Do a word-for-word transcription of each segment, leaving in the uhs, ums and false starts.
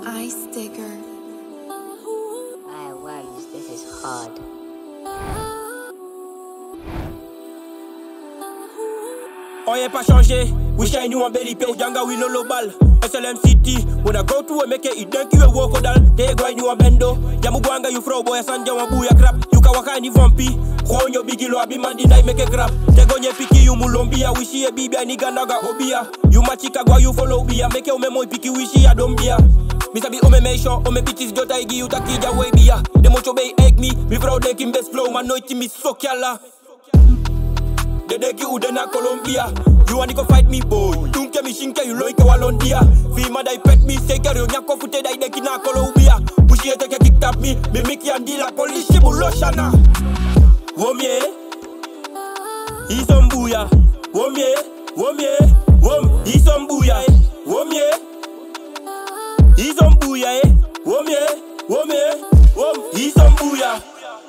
Ice sticker. I Wamsz, this is hard. On n'est pas changé, we shine you on belly pay, Janga we no low ball. S L M City, when I go to a make it, don't you walk on dal. They grind you a bendo. Yamuguanga you throw boy, Sanja wabuya crap. You can walk any vampy. Khon yo bigin lo abi man deny make a crap. They go nye piki you mulombia, we see a bibi and nigga naga obia. You machika go you follow bia, make your memo piki we see a dombia. Misa bi ome make sure, ome bitches jota igi you taki ja way bia. The mocho bay egg me, me throw them in best flow, man no it me so kyala. The degi udena Colombia. You want to go fight me, boy? Don't me shinka, you like a walondia. Fima die pet me, say carry on your footed die deki na Colombia. Push it take a kick tap me, me make you and deal like police buloshana. Womye, he's on booya. Womye, womye, wom, he's on booya. Womye, he's on booya. Womye, womye, wom, he's on booya.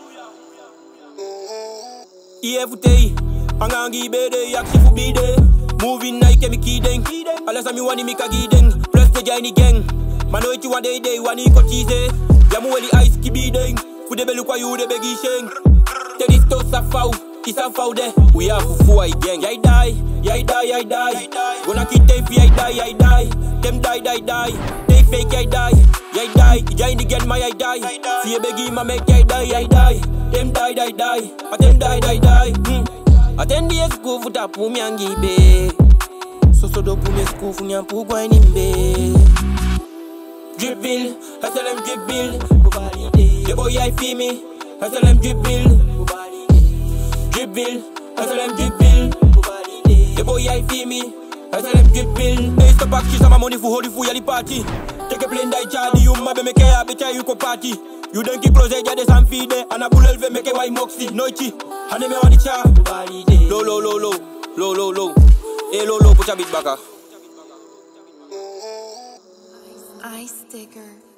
E F T. Angangi bede, yaksi fu bide. Moving night, kemi kideng. Alasa mi wani mika gideng. Plus the jaini gang. Mano iti one day day, wani ko cheese. Yamu weli ice ki bideng. Fude belu kwa yu de begi sheng. Teddy sto sa fau, isa fau de. We have fufu I gang. Yai die, yai die, yai die. Gonna keep they fi, yai die, yai die. Them die, die, die. They fake, yai die, yai die. Jaini gang my yai die. See a begi ma make yai die, yai die. Them die, die, die. But them die, die, die. Hmm. Attend the school for that pumi angibe. So so do pumi school for nyam pu gwa nimbe. Drip bill, I tell them drip bill. The boy I feel me, I tell them drip bill. Drip bill, I tell them drip bill. The boy I feel me, I tell them drip bill. They stop back, she some money for holy for yali party. Take a plane die Charlie, you ma be make a bitch you go party. You don't keep close, ya de some feed and a bullet ve make a white moxie, nochi. And me want the cha. Low, low, low, low, low, low, low. Hey, low, low, put a bit baka. Ice sticker.